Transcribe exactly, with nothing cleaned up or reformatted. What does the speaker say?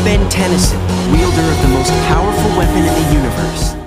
Ben Tennyson, wielder of the most powerful weapon in the universe,